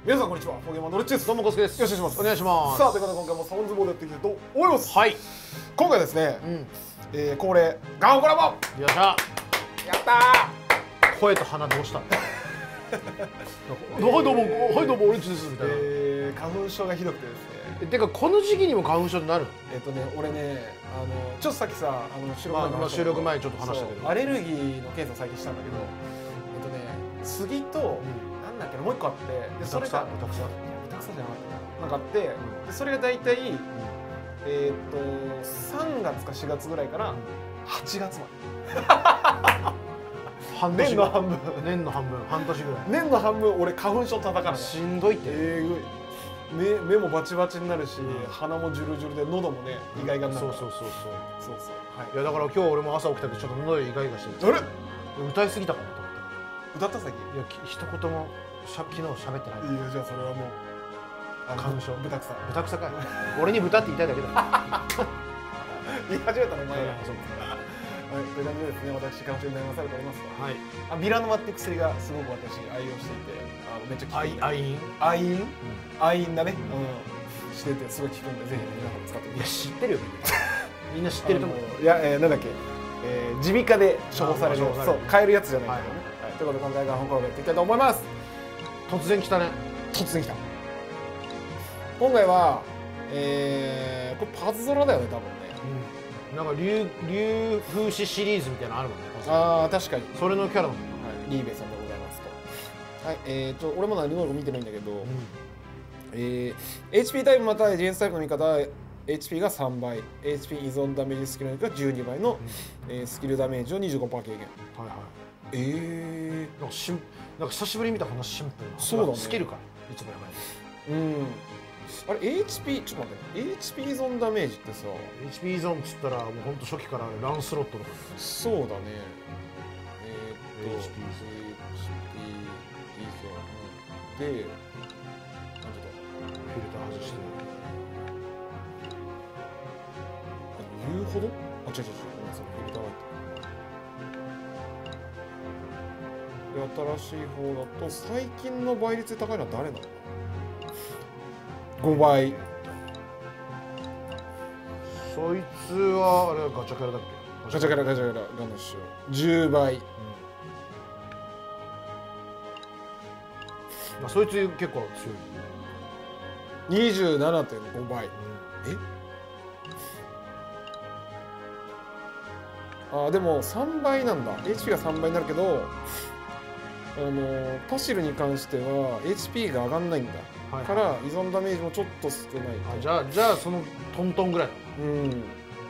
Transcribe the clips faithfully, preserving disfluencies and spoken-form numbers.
皆さんこんにちは、フォーゲーマーのルッチです。 どうもコスケです。 よろしくお願いします。 お願いします。 さあ、ということで今回もサウンズボードやっていきたいと思います。はい。今回ですね、うん、えー、恒例ガンコラボ。よっしゃ。 やったー。 声と鼻どうした？はいどうもはいどうもルッチですみたいな。 えー、花粉症がひどくてですね。 てかこの時期にも花粉症になる？ えっとね、俺ね、あのちょっとさっきさ、あの収録前に、 まあ、収録前にちょっと話したけど、 アレルギーの検査を最近したんだけど、えっとね、杉と、うんなんだっけもう一個あって、でそれがブタクサ、 ブタクサじゃなかったな、なんかあって、でそれが大体えっとさんがつかしがつぐらいからはちがつまで。年の半分、 年の半分、半年ぐらい。 年の半分俺花粉症叩かない。 しんどいって。 えぐい。目目もバチバチになるし、鼻もジュルジュルで喉もねイガイガになる。 そうそうそうそう。 そうそう。はい。 いやだから今日俺も朝起きたけどちょっと喉イガイガしてる。あれ？歌いすぎたかなと思った。 歌った先？いや一言もしゃ昨日喋ってない。 いやじゃあそれはもう花粉症。 豚草。 豚草かい。俺に豚って言いたいだけだ。 言い始めたのお前や。そうか。はい、という感じでですね、私花粉症に悩まされておりますと。はい。あ、ビラノマっていう薬がすごく私愛用していて、あのめっちゃ効く。アイン？アイン？アインだね。うん。しててすごい効くんでぜひ皆さん使ってみて。いや知ってるよ。みんな知ってると思う。いやえなんだっけ。え耳鼻科で処方される。そう買えるやつじゃないけどね。はい。ということで今回が本コロでやっていきたいと思います。 突然来たね。 突然来た。今回は、えー、これパズドラだよね多分ね。 うん、なんか竜竜風刺シリーズみたいなのあるもんね。 ああ確かに。 それのキャラだもんね。 はい、リーベさんでございますと。はい、えーと俺も何能力見てないんだけど、うん、えー、エイチピー タイプまたはディフェンスタイプの味方は エイチピー がさんばい、エイチピー 依存ダメージスキルがじゅうにばいの、うん、えー、スキルダメージを にじゅうごパーセント 軽減。はいはい。えー、 なんかしんなんか久しぶりに見た話シンプルな。 そうだね。 スキルかいつもやばい。 うん。あれ エイチピー ちょっと待って、エイチピー 依存ダメージってさ、 エイチピー 依存っつったらもうほんと初期からランスロットとか。 そうだね。えー、っと エイチピー 依存で、なんていうかフィルター外して。 言うほど？あ、違う違う違う、ごめんなさい、フィルターが入ってる。で、新しい方だと最近の倍率で高いのは誰なの？ごばい。 そいつはあれはガチャキャラだっけ？ ガチャキャラガチャキャラガナッシュじゅうばい。うん、 まあそいつ結構強い。にじゅうななてんごばい。うん、え？あでもさんばいなんだ。 エイチピー がさんばいになるけど、あのパシルに関しては エイチピー が上がんないんだ、はい、から依存ダメージもちょっと少ない。 あじゃあじゃあそのトントンぐらい。 うん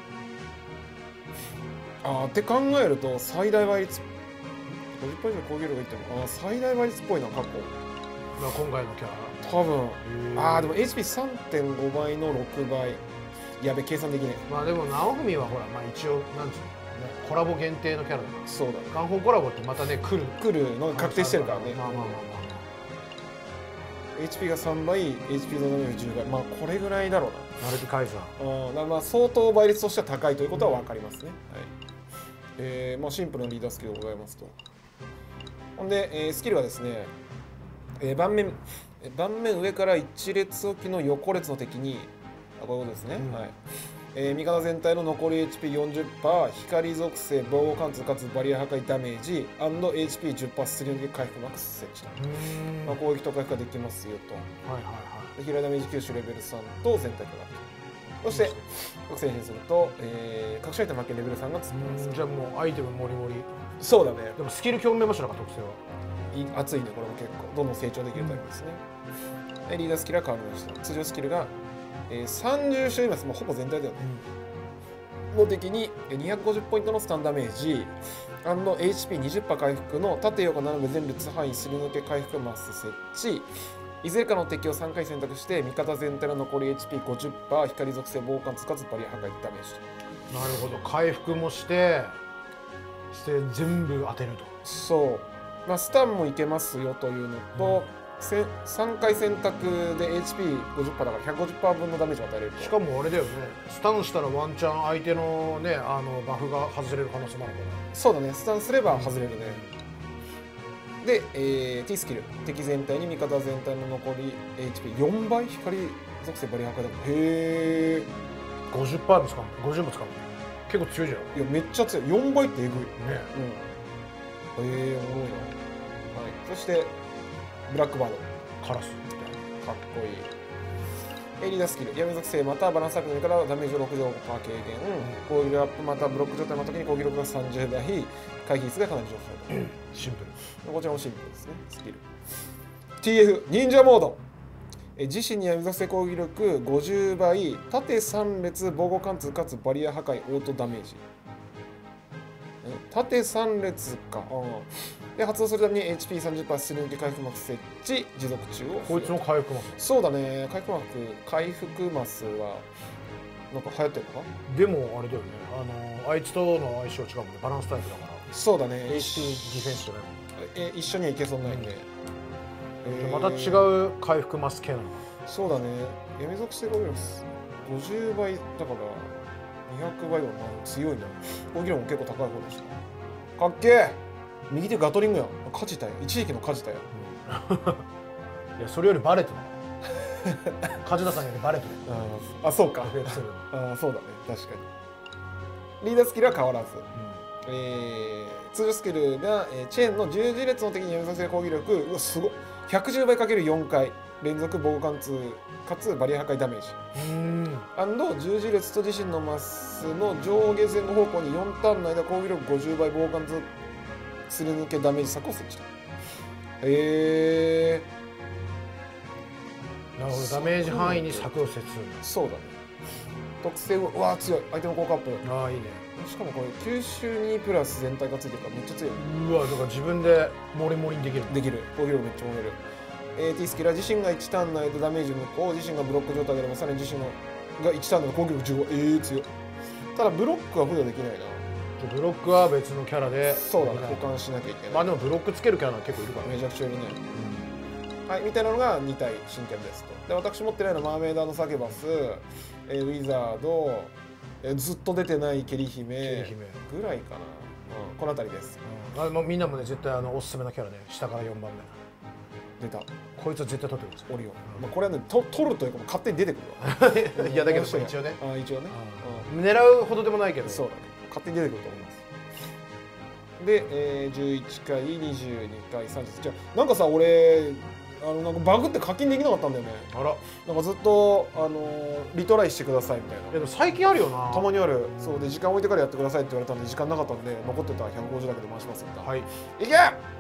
あって考えると最大倍率 ごじゅっパーセント 以上攻撃力がいってもあ最大倍率っぽいな過去。 今回のキャラ多分あでも エイチピーさんてんご 倍のろくばい。やべ計算できねえ。 まあでも直文はほらまあ一応なんつうのコラボ限定のキャラだから。 そうだね。 ガンホンコラボってまたね来る来るのが確定してるからね。まあまあまあまあ エイチピー がさんばい エイチピー のダメージじゅうばい。まあこれぐらいだろうな。 マルティカイザーあまあ相当倍率としては高いということは分かりますね。うん、はいえーまあ、シンプルなリーダースキルでございますと。ほんで、えー、スキルはですね、えー、盤面盤面上からいち列置きの横列の敵にあこういうことですね、うんはいえー、味方全体の残り エイチピーよんじゅっパーセント 光属性防護貫通かつバリア破壊ダメージ &エイチピーじゅっパーセント スリーの回復マックス設置と、まあ、攻撃と回復ができますよと。はいはいはい、で平ダメージ吸収レベルさんと全体化がそして特性変すると、えー、隠しアイテム発見レベルさんがつきます。 じゃあもうアイテムもりもり。 そうだね。 でもスキル興味もしなか特性は熱いねこれも結構どんどん成長できるタイプですね。うん、リーダースキルは変わりました。通常スキルが、えー、さんじゅう種類ます。もうほぼ全体だよね。うん、の敵ににひゃくごじゅうポイントのスタンダメージ &エイチピーにじゅっパーセント 回復の縦横斜め全列範囲すり抜け回復マス設置。いずれかの敵をさんかい選択して味方全体の残り エイチピーごじゅっパーセント 光属性防寒つかつバリア破壊ダメージと。 なるほど回復もしてして全部当てると。 そう、まあ、スタンもいけますよというのと、うん、さんかい選択で エイチピーごじゅっパーセント だから ひゃくごじゅっパーセント 分のダメージを与えれると。 しかもあれだよねスタンしたらワンチャン相手のねあのバフが外れる可能性もあるから。 そうだねスタンすれば外れるね。 で、えー、T スキル敵全体に味方全体の残り エイチピーよん 倍光属性バリア破壊だ。へえ。 ごじゅっパーセントも使うごじゅうも使う結構強いじゃん。 いやめっちゃ強い。よんばいってえぐい。 ねうん。ええー、おもろいな。はい。そしてブラックバード。 カラスかっこいい。リーダースキル闇属性またはバランスアップからダメージをろくじゅうごパーセント軽減、攻撃力アップまたはブロック状態の時に攻撃力がさんじゅうばい、回避率がかなり上昇、うん、 シンプル。 こちらもシンプルですね。スキル ティーエフ 忍者モード。え自身に闇属性攻撃力ごじゅうばい、縦さん列防護貫通かつバリア破壊オートダメージ。縦さん列か。で発動するために エイチピーさんじゅっパーセント すり抜け回復マス設置、持続中を。 こいつも回復マス。 そうだね、回復マス回復マスはなんか流行ってるのか。 でもあれだよね、あのあいつとの相性違うもんね。バランスタイプだから。 そうだね、 エイチピー ディフェンスじゃないえ一緒にはいけそうないんで、 うん、また違う回復マス系なのか。 そうだね、闇属性がごじゅうばいだからにひゃくばいはまあ強いな。攻撃力も結構高い方でした。かっけえ。右手ガトリングやん。カジタや。一時期のカジタや。 うん、いやそれよりバレてない。梶田さんよりバレてる。 ああそうか。ああそうだね、確かに。リーダースキルは変わらず、うん、えー、通常スキルが、えー、チェーンの十字列の敵に闇属性攻撃力、うわすごい、ひゃくじゅうばいかけるよんかい連続防護貫通かつバリア破壊ダメージ。アンド十字列と自身のマスの上下前後方向によんターンの間攻撃力ごじゅうばい防護貫通すり抜けダメージ策を設置した。へえー、なるほど。ダメージ範囲に策を設置する。 そうだね。特性をうわー強い。相手の効果アップ。 ああいいね。 しかもこれ吸収にプラス全体がついてるからめっちゃ強い。 うわだから自分でモリモリにできる。 できる。攻撃力めっちゃ盛れる。えー、T スキルは自身がいちターンの間ダメージ無効、自身がブロック状態であればさらに自身のがいちターンの攻撃力じゅうご。えー強い。ただブロックは付与できないな。 ブロックは別のキャラで。 そうだね、保管しなきゃいけない。 まあでもブロックつけるキャラは結構いるからめちゃくちゃいるね、うん、はいみたいなのがに体新キャラですと。で私持ってないのはマーメイダーのサケバス、えー、ウィザード、えー、ずっと出てないケリ姫ぐらいかな、うん、この辺りです、 うん、あもうみんなもね絶対あのおすすめなキャラね、下からよんばんめ出た。 こいつは絶対取ってください。 オリオン、うん、まあこれはねと取るというか勝手に出てくるわいやだけど一応ね、 あ一応ね、 うん、狙うほどでもないけどそうだね、勝手に出てくると思います。で、えー、じゅういっかい、にじゅうにかい、さんじゅうじゃあなんかさ俺あのなんかバグって課金できなかったんだよね。 あら、 なんかずっとあのー、リトライしてくださいみたいな。 いやでも最近あるよな。 たまにある。そうで時間置いてからやってくださいって言われたんで時間なかったんで残ってたひゃくごじゅうだけで回しますみたいな。 はい。 いけ。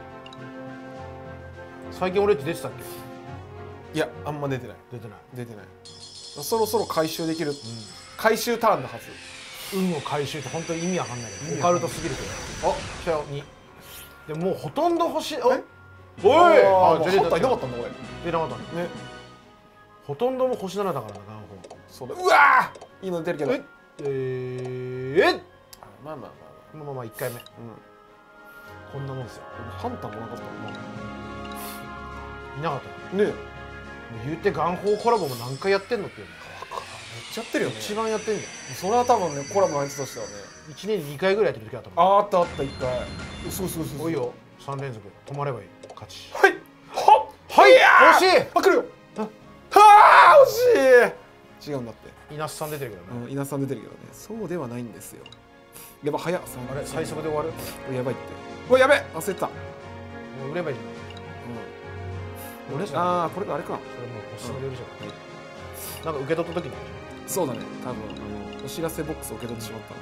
最近俺って出てたっけ？ いやあんま出てない。 出てない。 出てない。そろそろ回収できる、うん、回収ターンのはず。 運を回収って本当に意味わかんないけどオカルトすぎるけど。あ、来たよに。でももうほとんど星。おい。おい。 あ、ジェレーターいなかったんだ俺。 出なかったね。ほとんども星ななだからな、ガンホ。 そうだ。うわー。いいの出るけど。えええ。 まあまあまあまあまあまあいっかいめ。うん。こんなもんですよ。 ハンターもなかったもんな。 いなかったね。 言うてガンホコラボも何回やってんのっていうね。 めっちゃやってるよね。 一番やってんじゃん。 それは多分ねコラボのやつとしてはね。 いちねんににかいぐらいやってる時あったもん。 ああったあったいっかい。そうそうそう。 おいよ。さん連続止まればいい。勝ち。 はい。ははい。 惜しい。 あ来るよ。はあ惜しい。違うんだって。 稲須さん出てるけどね。 うん稲須さん出てるけどね。そうではないんですよ。やば早っ。 あれ最速で終わる。 やばいって。うわやべ忘れてた。もう売ればいいじゃん。 うん。俺ああこれあれか。 これもうおすすめで売るじゃん。なんか受け取った時に。 そうだね。多分あのお知らせボックスを受け取ってしまったの。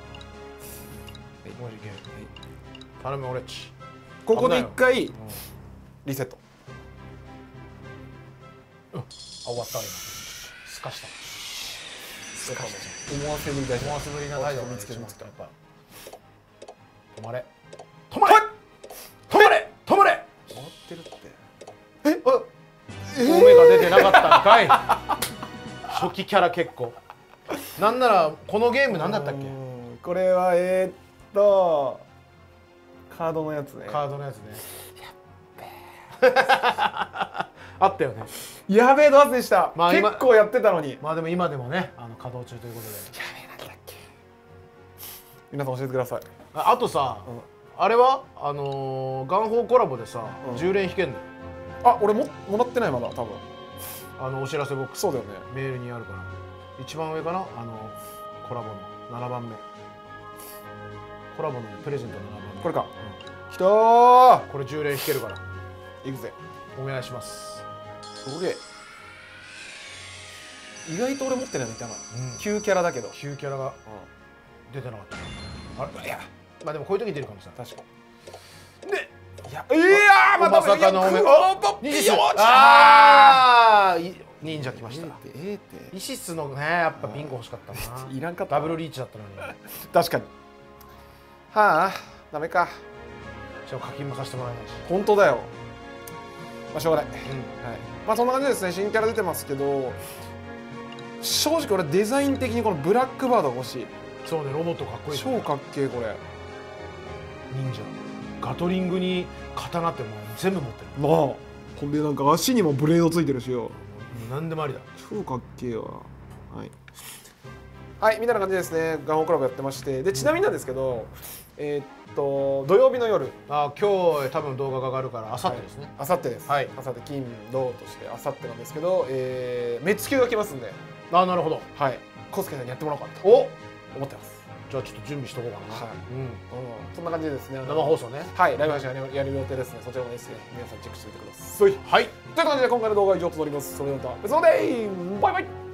もういけ。頼む俺っち。 ここで一回リセット。 あ終わった今。すかした。 すかした。思わせぶりだ。 思わせぶりな態度を見つけました。 やっぱ。 止まれ。止まれ。止まれ。止まれ。 終わってるって。 え？あ。目が出てなかったんかい。初期キャラ結構。なんならこのゲームなんだったっけ？ これはえー、っとカードのやつね。 カードのやつね。やっべあったよね。 やべえどうでした。 まあ、 結構やってたのに。 まあでも今でもねあの稼働中ということで。 やべえなんだっけ。皆さん教えてください。 あ, あとさ、うん、 あれはあのー、ガンホーコラボでさ、 うんじゅう連引けんのよ。 あ、俺ももらってないまだ多分。 あのお知らせボックスそうだよね。 メールにあるから一番上かな、あのコラボのななばんめ、コラボのプレゼントのななばんめ、 これか。 うん、 きたー。 これじゅう連引けるからいくぜ。 お願いします。 すげえ。意外と俺持ってないのいたな。 うん、 旧キャラだけど。 旧キャラが出てなかったな。あれ、いや、まあでもこういう時出るかもしれない。 確かに。で、 いや、いやー、またまさかのおめいやあくわばニシス、 よっしゃああ、い忍者来ました。 ええってええってイシスのね、やっぱビンゴ欲しかったな。 いらんかったダブルリーチだったのに。 確かに。はあ、ダメか。 しかも課金もさせてもらえないし。 本当だよ。まあしょうがない。 うん、 はい。まあそんな感じですね。新キャラ出てますけど、正直俺デザイン的にこのブラックバードが欲しい。 そうね、ロボットかっこいい。 超かっけえこれ。 忍者。ガトリングに刀ってもう全部持ってる。 なあ。ほんでなんか足にもブレードついてるしよ。 何でもありだ。 超かっけえわ。はい。はい、みたいな感じですね。ガンホークラブやってまして、でちなみになんですけど、えーっと土曜日の夜、 あ、今日多分動画が上がるから明後日ですね。 あさってです。 はいあさって金土としてあさってなんですけど、えー、メッツ級が来ますんで、 あ、なるほど。 はい。コスケさんにやってもらおうかなとお、 思ってます。 じゃあちょっと準備しとこうかな。 はい。 うん。 うん、そんな感じでですね。あの生放送ね。 はい、ライブ配信やるやる予定ですね。そちらもですね、皆さんチェックしてみてください。 はい。 という感じで今回の動画は以上となります。それではまた別のでバイバイ。